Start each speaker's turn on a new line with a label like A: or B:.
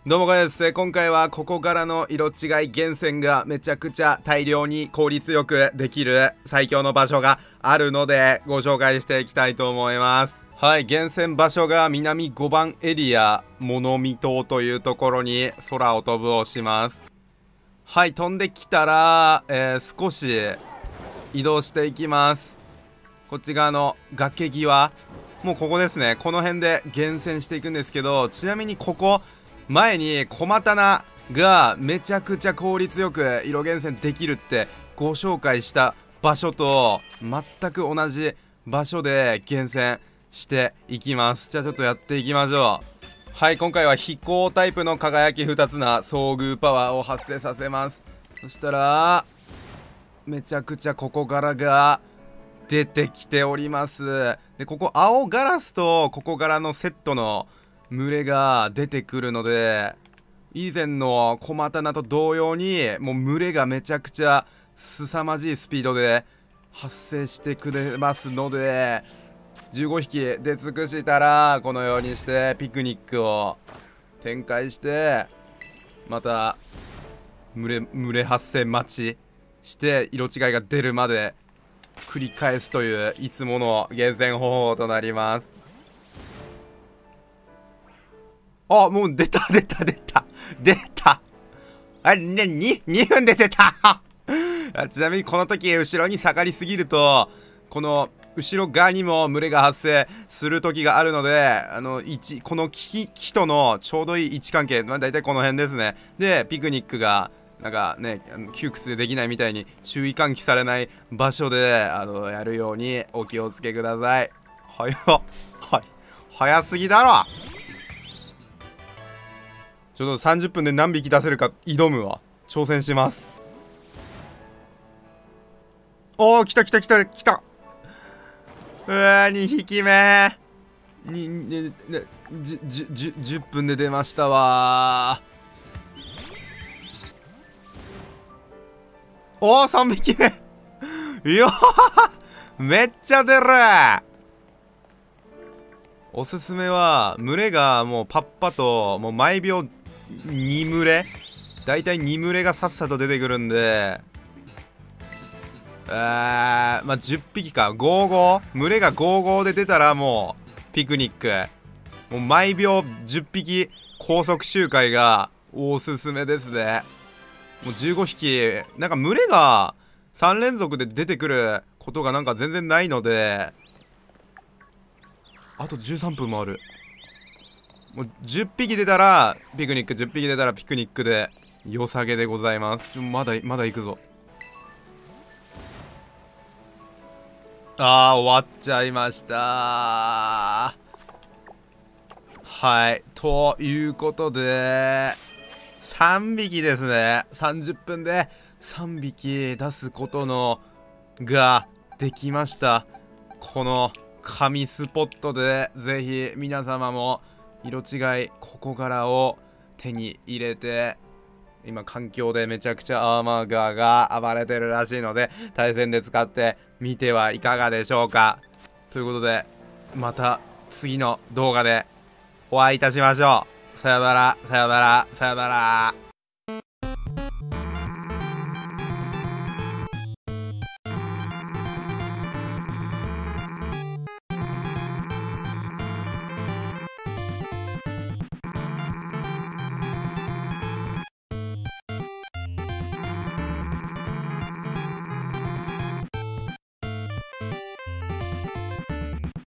A: どうもです。今回はここからの色違い厳選がめちゃくちゃ大量に効率よくできる最強の場所があるのでご紹介していきたいと思います。はい、厳選場所が南5番エリア物見島というところに空を飛ぶをします。はい、飛んできたら、少し移動していきます。こっち側の崖際、もうここですね。この辺で厳選していくんですけど、ちなみにここ前に小刀がめちゃくちゃ効率よく色厳選できるってご紹介した場所と全く同じ場所で厳選していきます。じゃあちょっとやっていきましょう。はい、今回は飛行タイプの輝き2つな遭遇パワーを発生させます。そしたらめちゃくちゃここからが出てきております。でここ青ガラスとここからのセットの群れが出てくるので、以前の小刀と同様にもう群れがめちゃくちゃ凄まじいスピードで発生してくれますので、15匹出尽くしたらこのようにしてピクニックを展開して、また群れ発生待ちして色違いが出るまで繰り返すといういつもの厳選方法となります。あ、もう出たあれね、2分で出たちなみにこの時後ろに下がりすぎるとこの後ろ側にも群れが発生する時があるので、この木とのちょうどいい位置関係、まあ、大体この辺ですね。でピクニックがなんかね、窮屈でできないみたいに注意喚起されない場所でやるようにお気をつけください。早すぎだろ。ちょっと30分で何匹出せるか挑むわ。挑戦します。おー、来た。うわー、2匹目10分で出ましたわー。おー、3匹目よーめっちゃ出る。おすすめは群れがもうパッパともう毎秒2群れ、だいたい2群れがさっさと出てくるんで、まあ10匹か、55群れが55で出たらもうピクニック、もう毎秒10匹高速周回がおすすめですね。もう15匹なんか群れが3連続で出てくることがなんか全然ないので、あと13分もある。もう10匹出たらピクニック、10匹出たらピクニックで良さげでございます。まだ行くぞ。終わっちゃいました。はい、ということで3匹ですね。30分で3匹出すことのができました。この神スポットでぜひ皆様も色違いここからを手に入れて、今環境でめちゃくちゃアーマーガーが暴れてるらしいので対戦で使ってみてはいかがでしょうか。ということでまた次の動画でお会いいたしましょう。さよなら。